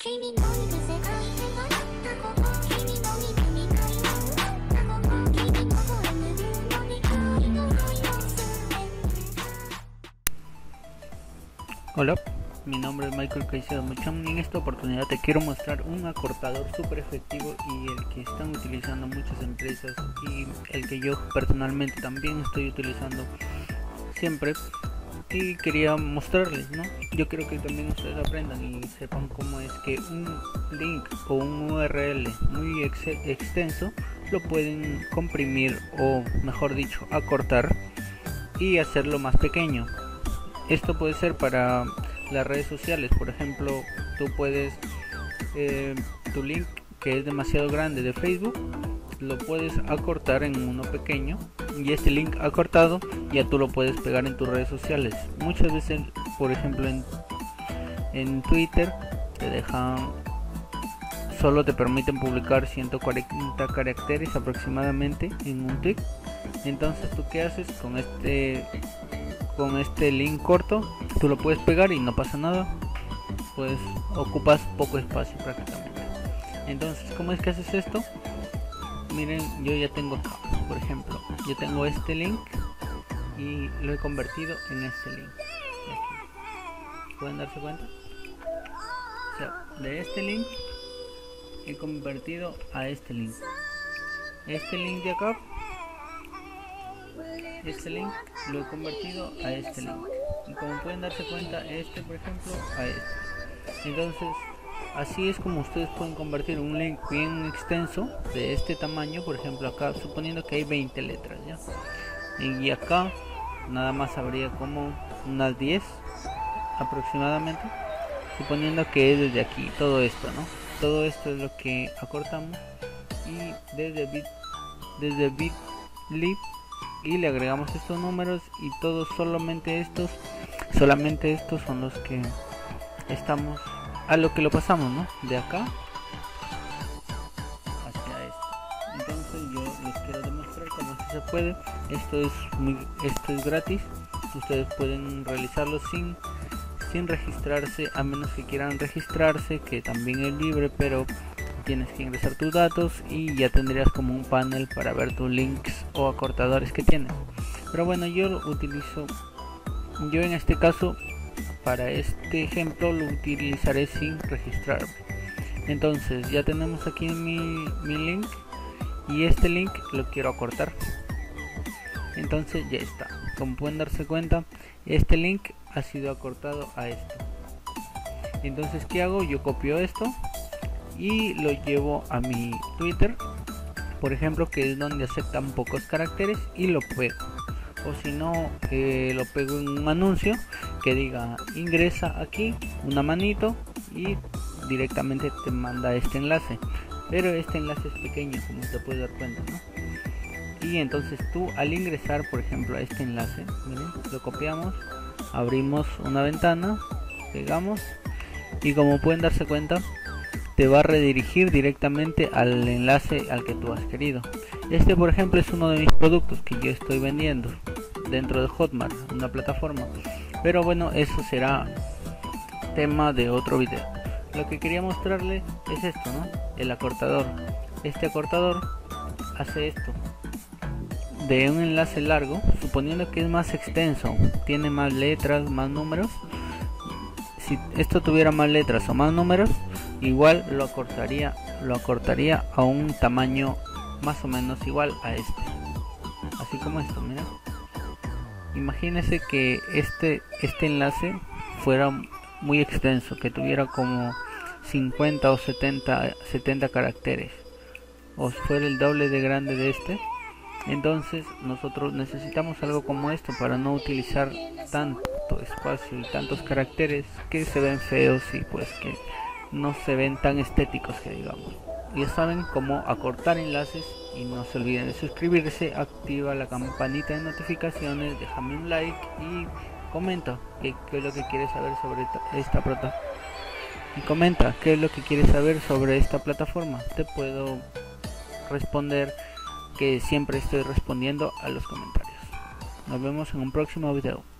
Hola, mi nombre es Michael Caicedo Mucham y en esta oportunidad te quiero mostrar un acortador súper efectivo y el que están utilizando muchas empresas y el que yo personalmente también estoy utilizando siempre y quería mostrarles, ¿no? Yo quiero que también ustedes aprendan y sepan cómo es que un link o un URL muy extenso lo pueden comprimir o mejor dicho acortar y hacerlo más pequeño. Esto puede ser para las redes sociales, por ejemplo, tú puedes, tu link que es demasiado grande de Facebook, lo puedes acortar en uno pequeño y este link acortado ya tú lo puedes pegar en tus redes sociales. Muchas veces, por ejemplo, en Twitter te dejan, solo te permiten publicar 140 caracteres aproximadamente en un tweet. Entonces, ¿tú qué haces con este link corto? Tú lo puedes pegar y no pasa nada, pues ocupas poco espacio prácticamente. Entonces, ¿cómo es que haces esto? Miren, yo ya tengo acá, por ejemplo, yo tengo este link y lo he convertido en este link de aquí. ¿Pueden darse cuenta? O sea, de este link he convertido a este link. Este link de acá, este link lo he convertido a este link. Y como pueden darse cuenta, este por ejemplo a este. Entonces, así es como ustedes pueden convertir un link bien extenso de este tamaño. Por ejemplo, acá suponiendo que hay 20 letras, ¿ya? Y acá nada más habría como unas 10 aproximadamente, suponiendo que es desde aquí todo esto, ¿no? Todo esto es lo que acortamos y desde bit.ly y le agregamos estos números y todos solamente estos son los que estamos a lo que lo pasamos, ¿no? De acá hacia esto. Entonces yo les quiero demostrar cómo se puede. Esto es gratis. Ustedes pueden realizarlo sin registrarse, a menos que quieran registrarse, que también es libre, pero tienes que ingresar tus datos y ya tendrías como un panel para ver tus links o acortadores que tienes. Pero bueno, yo lo utilizo, yo en este caso para este ejemplo lo utilizaré sin registrarme. Entonces ya tenemos aquí mi link y este link lo quiero acortar. Entonces ya está, como pueden darse cuenta, este link ha sido acortado a esto. Entonces, ¿qué hago? Yo copio esto y lo llevo a mi Twitter, por ejemplo, que es donde aceptan pocos caracteres, y lo pego. O si no, lo pego en un anuncio que diga ingresa aquí, una manito, y directamente te manda este enlace. Pero este enlace es pequeño, como te puedes dar cuenta, ¿no? Y entonces tú al ingresar, por ejemplo, a este enlace, miren, lo copiamos, abrimos una ventana, pegamos y como pueden darse cuenta, te va a redirigir directamente al enlace al que tú has querido. Este por ejemplo es uno de mis productos que yo estoy vendiendo dentro de Hotmart, una plataforma, pero bueno, eso será tema de otro video. Lo que quería mostrarles es esto, ¿no? El acortador. Este acortador hace esto de un enlace largo, suponiendo que es más extenso, tiene más letras, más números. Si esto tuviera más letras o más números, igual lo acortaría a un tamaño más o menos igual a este, así como esto. Mira, imagínense que este enlace fuera muy extenso, que tuviera como 50 o 70 caracteres, o fuera el doble de grande de este. Entonces nosotros necesitamos algo como esto para no utilizar tanto espacio y tantos caracteres que se ven feos y pues que no se ven tan estéticos, que digamos. Ya saben cómo acortar enlaces, y no se olviden de suscribirse, activa la campanita de notificaciones, déjame un like y comenta qué es lo que quieres saber sobre esta plataforma. Te puedo responder, que siempre estoy respondiendo a los comentarios. Nos vemos en un próximo video.